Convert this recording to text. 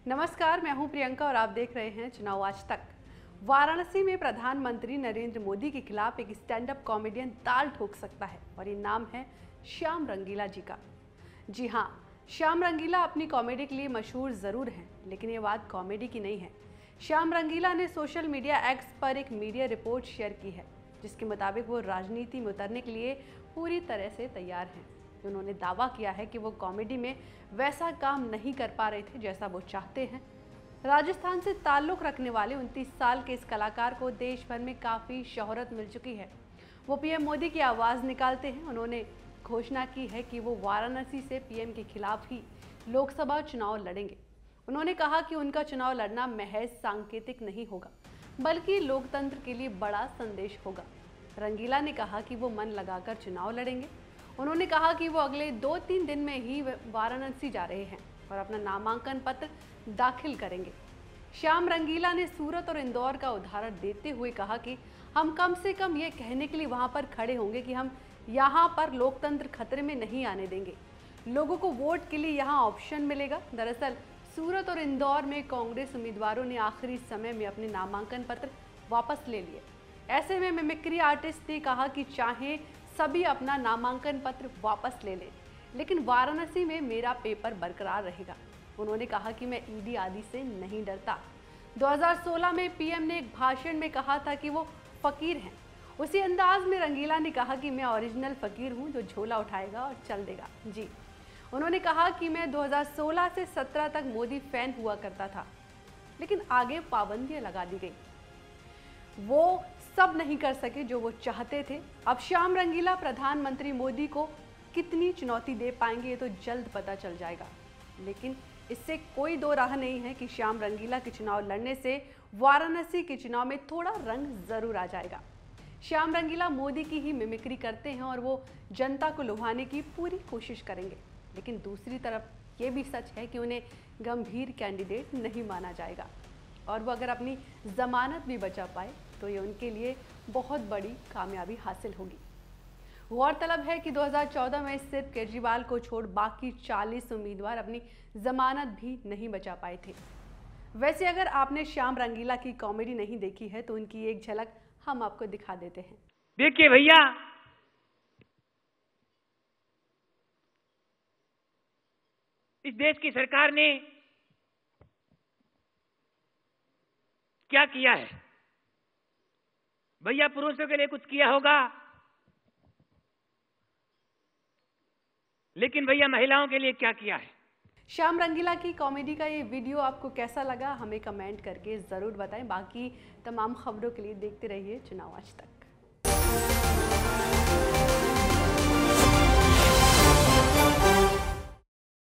नमस्कार, मैं हूं प्रियंका और आप देख रहे हैं चुनाव आज तक। वाराणसी में प्रधानमंत्री नरेंद्र मोदी के खिलाफ एक स्टैंड अप कॉमेडियन ताल ठोक सकता है और ये नाम है श्याम रंगीला जी का। जी हाँ, श्याम रंगीला अपनी कॉमेडी के लिए मशहूर जरूर हैं, लेकिन ये बात कॉमेडी की नहीं है। श्याम रंगीला ने सोशल मीडिया एक्स पर एक मीडिया रिपोर्ट शेयर की है, जिसके मुताबिक वो राजनीति में उतरने के लिए पूरी तरह से तैयार हैं। उन्होंने दावा किया है कि वो कॉमेडी में वैसा काम नहीं कर पा रहे थे जैसा वो चाहते हैं। राजस्थान से ताल्लुक रखने वाले 29 साल के इस कलाकार को देश भर में काफ़ी शोहरत मिल चुकी है। वो पीएम मोदी की आवाज़ निकालते हैं। उन्होंने घोषणा की है कि वो वाराणसी से पीएम के खिलाफ ही लोकसभा चुनाव लड़ेंगे। उन्होंने कहा कि उनका चुनाव लड़ना महज सांकेतिक नहीं होगा, बल्कि लोकतंत्र के लिए बड़ा संदेश होगा। रंगीला ने कहा कि वो मन लगाकर चुनाव लड़ेंगे। उन्होंने कहा कि वो अगले 2-3 दिन में ही वाराणसी जा रहे हैं और अपना नामांकन पत्र दाखिल करेंगे। श्याम रंगीला ने सूरत और इंदौर का उदाहरण देते हुए कहा कि हम कम से कम ये कहने के लिए वहां पर खड़े होंगे कि हम यहाँ पर लोकतंत्र खतरे में नहीं आने देंगे। लोगों को वोट के लिए यहाँ ऑप्शन मिलेगा। दरअसल सूरत और इंदौर में कांग्रेस उम्मीदवारों ने आखिरी समय में अपने नामांकन पत्र वापस ले लिए। ऐसे में मिमिक्री आर्टिस्ट ने कहा कि चाहे सभी अपना नामांकन पत्र वापस ले लें, लेकिन वाराणसी में मेरा पेपर बरकरार रहेगा। उन्होंने कहा कि मैं ईडी आदि से नहीं डरता। 2016 में पीएम ने एक भाषण में कहा था कि वो फकीर हैं। उसी अंदाज में रंगीला ने कहा कि मैं ओरिजिनल फकीर हूं जो झोला उठाएगा और चल देगा। जी, उन्होंने कहा कि मैं 2016 से 17 तक मोदी फैन हुआ करता था, लेकिन आगे पाबंदियां लगा दी गई। वो सब नहीं कर सके जो वो चाहते थे। अब श्याम रंगीला प्रधानमंत्री मोदी को कितनी चुनौती दे पाएंगे ये तो जल्द पता चल जाएगा, लेकिन इससे कोई दो राह नहीं है कि श्याम रंगीला के चुनाव लड़ने से वाराणसी के चुनाव में थोड़ा रंग जरूर आ जाएगा। श्याम रंगीला मोदी की ही मिमिक्री करते हैं और वो जनता को लुभाने की पूरी कोशिश करेंगे, लेकिन दूसरी तरफ ये भी सच है कि उन्हें गंभीर कैंडिडेट नहीं माना जाएगा और वो अगर अपनी जमानत भी बचा पाए तो ये उनके लिए बहुत बड़ी कामयाबी हासिल होगी। गौरतलब है कि 2014 में सिर्फ केजरीवाल को छोड़ बाकी 40 उम्मीदवार अपनी जमानत भी नहीं बचा पाए थे। वैसे अगर आपने श्याम रंगीला की कॉमेडी नहीं देखी है तो उनकी एक झलक हम आपको दिखा देते हैं। देखिए भैया, इस देश की सरकार ने क्या किया है। भैया पुरुषों के लिए कुछ किया होगा, लेकिन भैया महिलाओं के लिए क्या किया है। श्याम रंगीला की कॉमेडी का ये वीडियो आपको कैसा लगा हमें कमेंट करके ज़रूर बताएं। बाकी तमाम खबरों के लिए देखते रहिए चुनाव आज तक।